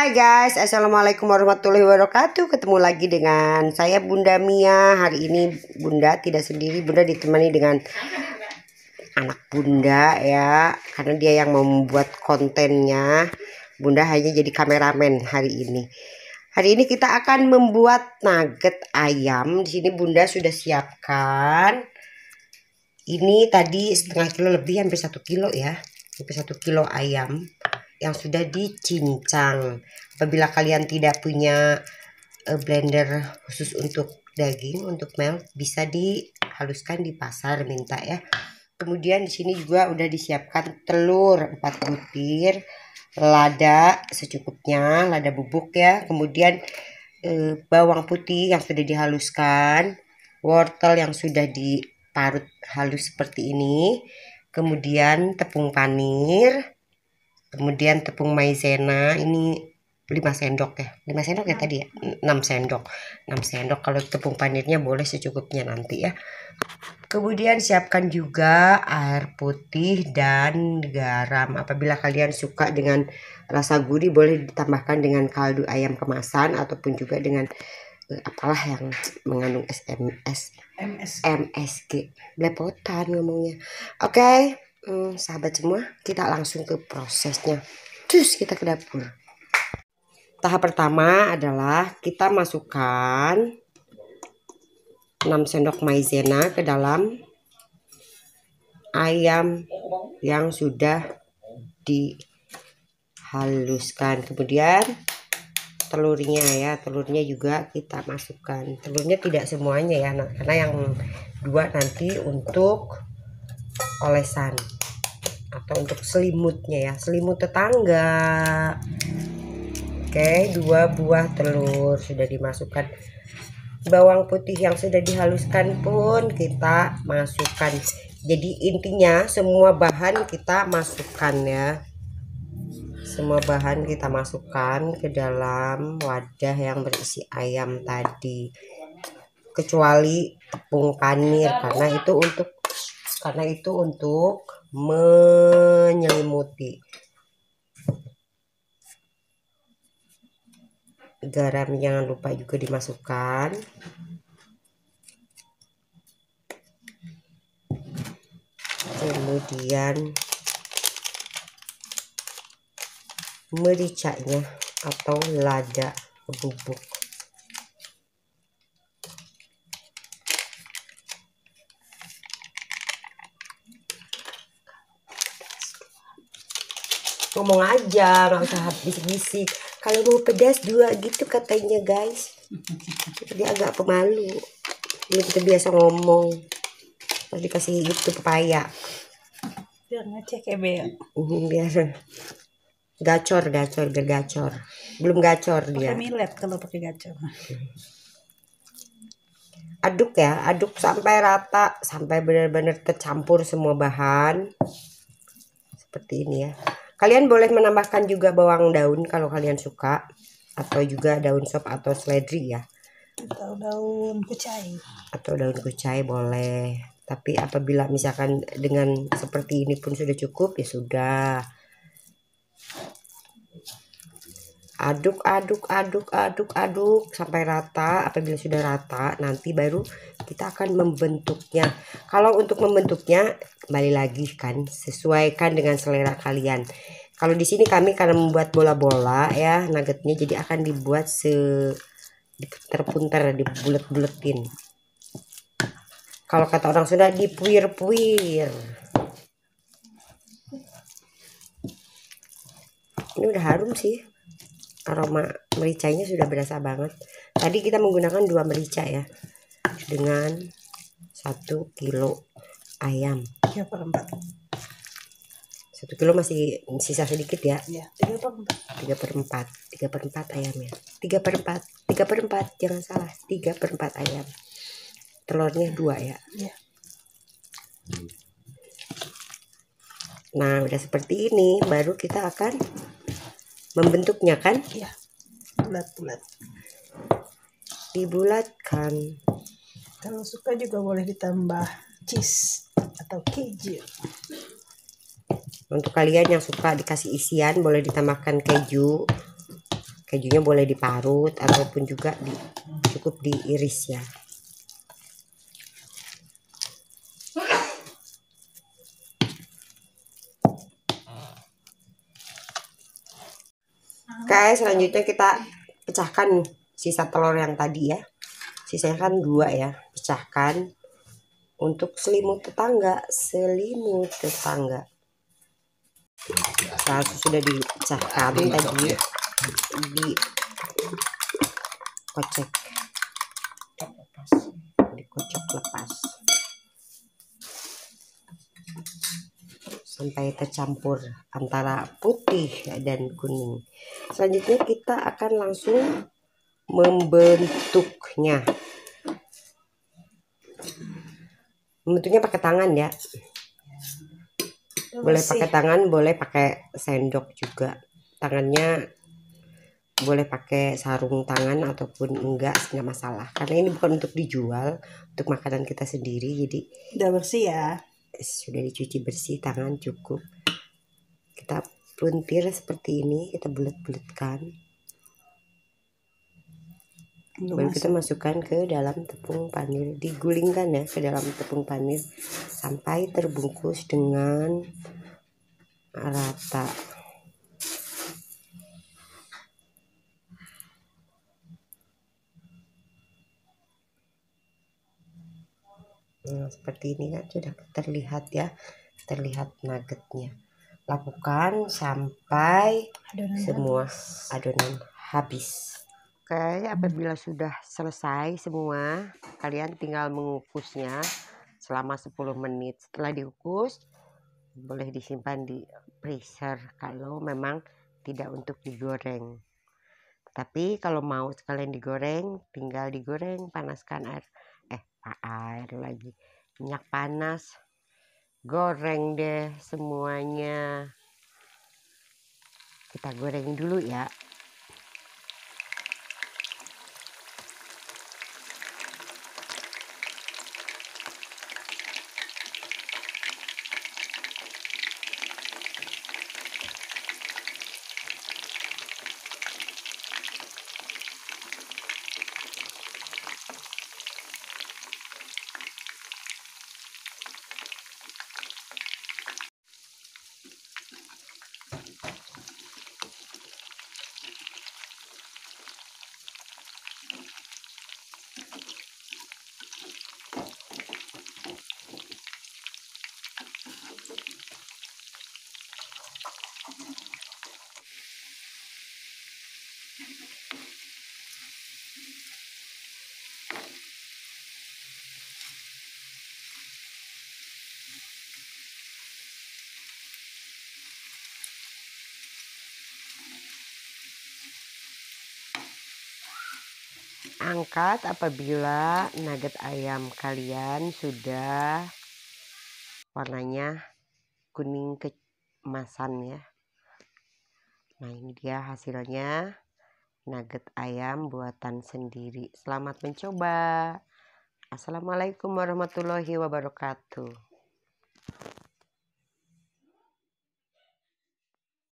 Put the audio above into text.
Hai guys, assalamualaikum warahmatullahi wabarakatuh. Ketemu lagi dengan saya Bunda Mia. Hari ini Bunda tidak sendiri, Bunda ditemani dengan anak Bunda ya, karena dia yang membuat kontennya. Bunda hanya jadi kameramen hari ini. Hari ini kita akan membuat nugget ayam. Di sini Bunda sudah siapkan. Ini tadi setengah kilo lebih, hampir 1 kilo ya, hampir 1 kilo ayam yang sudah dicincang. Apabila kalian tidak punya blender khusus untuk daging, untuk melt, bisa dihaluskan di pasar, minta ya. Kemudian di sini juga udah disiapkan telur 4 butir, lada secukupnya, lada bubuk ya. Kemudian bawang putih yang sudah dihaluskan, wortel yang sudah diparut halus seperti ini. Kemudian tepung panir. Kemudian tepung maizena, ini 5 sendok ya. 5 sendok ya tadi ya? 6 sendok. 6 sendok. Kalau tepung panirnya boleh secukupnya nanti ya. Kemudian siapkan juga air putih dan garam. Apabila kalian suka dengan rasa gurih, boleh ditambahkan dengan kaldu ayam kemasan ataupun juga dengan apalah yang mengandung MSG. Belepotan ngomongnya. Oke. Sahabat semua, kita langsung ke prosesnya. Terus kita ke dapur. Tahap pertama adalah kita masukkan 6 sendok maizena ke dalam ayam yang sudah dihaluskan. Kemudian telurnya ya, telurnya juga kita masukkan. Telurnya tidak semuanya ya, karena yang 2 nanti untuk olesan atau untuk selimutnya ya, selimut tetangga. Oke, 2 buah telur sudah dimasukkan. Bawang putih yang sudah dihaluskan pun kita masukkan. Jadi intinya semua bahan kita masukkan ya, semua bahan kita masukkan ke dalam wadah yang berisi ayam tadi, kecuali tepung panir karena itu untuk menyelimuti. Garam jangan lupa juga dimasukkan. Kemudian mericanya atau lada bubuk. Ngomong aja, nggak usah bisik-bisik. Kalau mau pedas 2 gitu katanya guys. Dia agak pemalu. Ini kita biasa ngomong. Terus dikasih itu pepaya. Biar ngecek ya Bea. Biar gacor. Belum gacor dia. Pakai millet kalau pakai gacor. Aduk ya, aduk sampai rata, sampai benar-benar tercampur semua bahan. Seperti ini ya. Kalian boleh menambahkan juga bawang daun kalau kalian suka, atau juga daun sop atau seledri ya, Atau daun kucai. Atau daun kucai boleh. Tapi apabila misalkan dengan seperti ini pun sudah cukup ya sudah. Aduk sampai rata. Apabila sudah rata, nanti baru kita akan membentuknya. Kalau untuk membentuknya, kembali lagi kan, sesuaikan dengan selera kalian. Kalau di sini kami karena membuat bola-bola ya nuggetnya, jadi akan dibuat diputer-puter, dibulet-buletin. Kalau kata orang Sunda, dipuir-puir. Ini udah harum sih. Aroma mericanya sudah berasa banget. Tadi kita menggunakan 2 merica ya, dengan 1 kilo ayam. 3/4. 1 kilo masih sisa sedikit ya. Iya, 3/4. 3/4 ayam ya. 3/4 jangan salah, 3/4 ayam. Telurnya 2 ya. Iya. Nah udah seperti ini, baru kita akan membentuknya kan. Iya, bulat-bulat. Dibulatkan. Kalau suka juga boleh ditambah cheese atau keju. Untuk kalian yang suka dikasih isian, boleh ditambahkan keju. Kejunya boleh diparut ataupun juga cukup diiris ya. Oke, selanjutnya kita pecahkan sisa telur yang tadi ya. Sisanya kan 2 ya. Pecahkan untuk selimut tetangga. Saat sudah dipecahkan tadi, dikocok lepas sampai tercampur antara putih dan kuning. Selanjutnya kita akan langsung membentuknya pakai tangan ya. Boleh pakai tangan, boleh pakai sendok juga. Tangannya boleh pakai sarung tangan ataupun enggak masalah, karena ini bukan untuk dijual, untuk makanan kita sendiri. Jadi udah bersih ya, sudah dicuci bersih tangan, cukup kita puntir seperti ini, kita bulat-bulatkan, baru kita masukkan ke dalam tepung panir, digulingkan ya ke dalam tepung panir sampai terbungkus dengan rata. Nah, seperti ini kan sudah terlihat ya, terlihat nuggetnya. Lakukan sampai semua adonan habis. Oke, apabila sudah selesai semua, kalian tinggal mengukusnya selama 10 menit. Setelah dikukus, boleh disimpan di freezer kalau memang tidak untuk digoreng. Tapi kalau mau sekalian digoreng, tinggal digoreng, panaskan minyak panas, goreng deh semuanya. Kita goreng dulu ya. Angkat apabila nugget ayam kalian sudah warnanya kuning keemasan ya. Nah, ini dia hasilnya, nugget ayam buatan sendiri. Selamat mencoba. Assalamualaikum warahmatullahi wabarakatuh.